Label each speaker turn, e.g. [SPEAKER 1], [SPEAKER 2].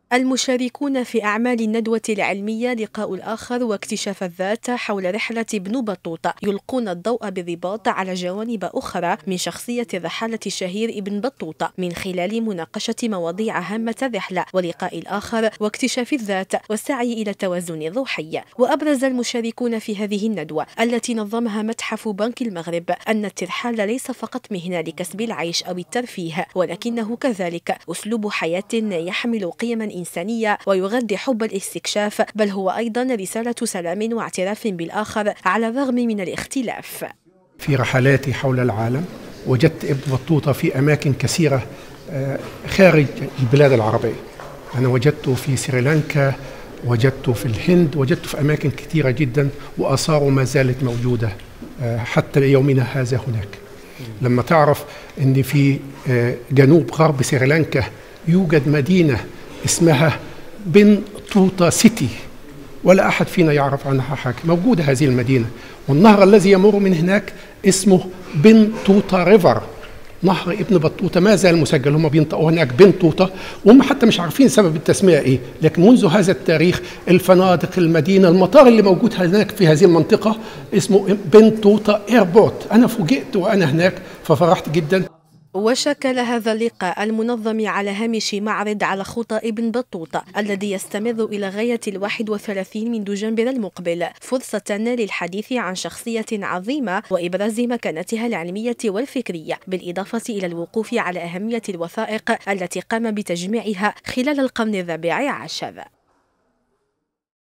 [SPEAKER 1] المشاركون في أعمال الندوة العلمية لقاء الآخر واكتشاف الذات حول رحلة ابن بطوطة يلقون الضوء بالرباط على جوانب أخرى من شخصية الرحالة الشهير ابن بطوطة من خلال مناقشة مواضيع هامة الرحلة ولقاء الآخر واكتشاف الذات والسعي إلى التوازن الروحي. وأبرز المشاركون في هذه الندوة التي نظمها متحف بنك المغرب أن الترحال ليس فقط مهنة لكسب العيش أو الترفيه، ولكنه كذلك أسلوب حياة يحمل قيما إنسانية ويغذي حب الاستكشاف، بل هو أيضا رسالة سلام واعتراف بالآخر على الرغم من الاختلاف.
[SPEAKER 2] في رحلاتي حول العالم وجدت ابن بطوطة في أماكن كثيرة خارج البلاد العربية. أنا وجدته في سريلانكا، وجدته في الهند، وجدته في أماكن كثيرة جدا، وآثاره ما زالت موجودة حتى يومنا هذا هناك. لما تعرف أن في جنوب غرب سريلانكا يوجد مدينة اسمها بن طوطة سيتي، ولا أحد فينا يعرف عنها حاجة، موجودة هذه المدينة، والنهر الذي يمر من هناك اسمه بن طوطة ريفر، نهر ابن بطوطة ما زال مسجل، هم بينطقوا هناك بن طوطة، وهم حتى مش عارفين سبب التسمية إيه، لكن منذ هذا التاريخ الفنادق، المدينة، المطار اللي موجود هناك في هذه المنطقة اسمه بن طوطة ايربورت. أنا فوجئت وأنا هناك ففرحت جدا.
[SPEAKER 1] وشكل هذا اللقاء المنظم على هامش معرض على خطى ابن بطوطة الذي يستمر إلى غاية 31 من دجنبر المقبل فرصة للحديث عن شخصية عظيمة وإبراز مكانتها العلمية والفكرية، بالإضافة إلى الوقوف على أهمية الوثائق التي قام بتجميعها خلال القرن الرابع عشر.